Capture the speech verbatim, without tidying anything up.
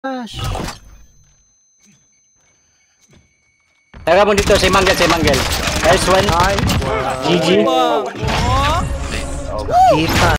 Gosh. Tara mo dito, si Manggel, si Manggel. Nice one. Nice. G G. Wow. Kita.